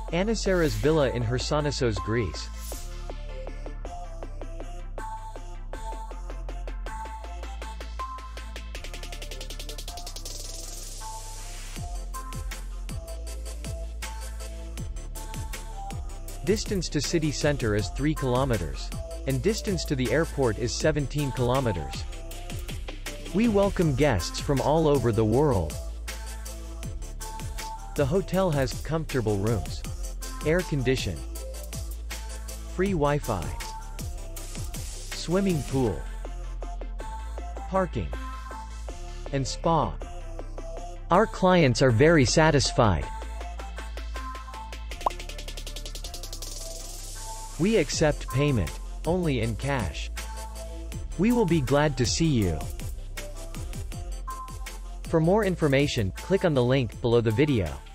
Anasaras Villa in Chersonissos, Greece. Distance to city center is 3 kilometers. And distance to the airport is 17 kilometers. We welcome guests from all over the world. The hotel has comfortable rooms, air condition, free Wi-Fi, swimming pool, parking, and spa. Our clients are very satisfied. We accept payment only in cash. We will be glad to see you. For more information, click on the link below the video.